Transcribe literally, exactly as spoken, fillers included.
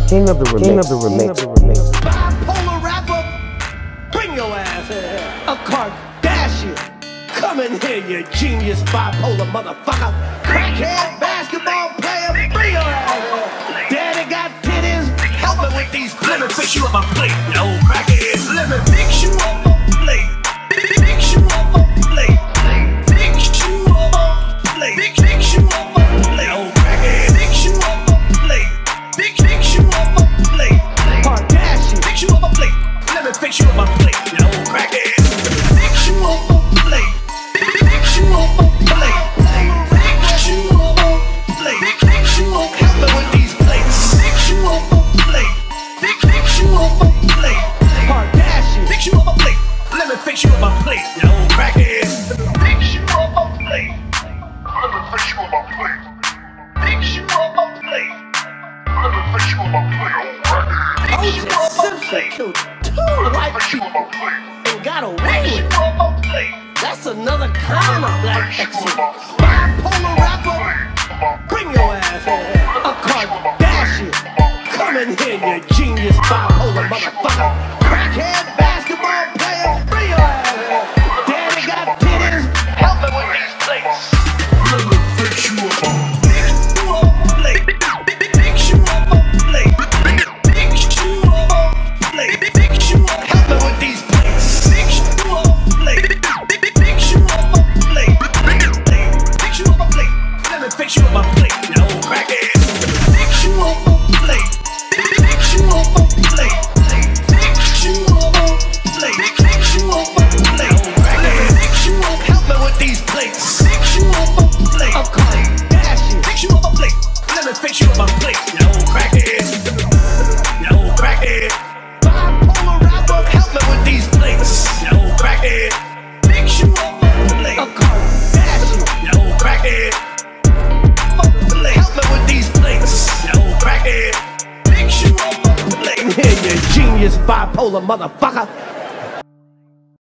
King of the remix. King of the remix. Bipolar rapper, bring your ass here. A Kardashian, come in here, you genius bipolar motherfucker. Crackhead basketball player, bring your ass here. Daddy got titties, help me with these. Let me fix you up a plate, you old crackhead. Let me fix you up a plate. Fix you up a plate. Fix you up a plate. Fix you up a plate, old crackhead. Fix you up a plate. Fix you up a plate. Kardashian, fix you up a plate. Let me fix you up a plate, you old crackhead. Fix you up a plate. Fix you up a plate. Fix you up a plate. Fix you up. Help me with these plates. Fix you up a plate. Fix you up a plate. Kardashian, fix you up a plate. Let me fix you up a plate, you old crackhead. Fix you up a plate. Let me fix you up a plate. Fix you up a plate. Let me fix you up a plate, old crackhead. Fix you up a plate. Killed two white people and got away with it. That's another kind of black excellence. Bipolar rapper, bring your ass here. A Kardashian, come in here, you genius bipolar motherfucker. Crackhead basketball player, bring your ass here. Daddy got titties, help me with these plates. Let me fix you up a plate. Fix you up a plate. Fix you up a plate. Fix you up. Help me with these plates. Fix you up a plate. Fix you up a plate. Fix you up a plate. Let me fix you up a plate, you old crackhead. Fix you up a plate. Fix you up a plate. Fix you up a plate. Fix you up a plate, old crackhead. Fix you up. Help me with these plates. Fix you up a plate. A Kardashian. Fix you up a plate. Let me fix you up a plate, you old crackhead. You old crackhead. Bipolar rapper, help me with these plates, you old crackhead. Fix you up a plate. A Kardashian. You old crackhead. Help me with these plates, you old crackhead. Fix you up a plate. Yeah, you genius bipolar motherfucker.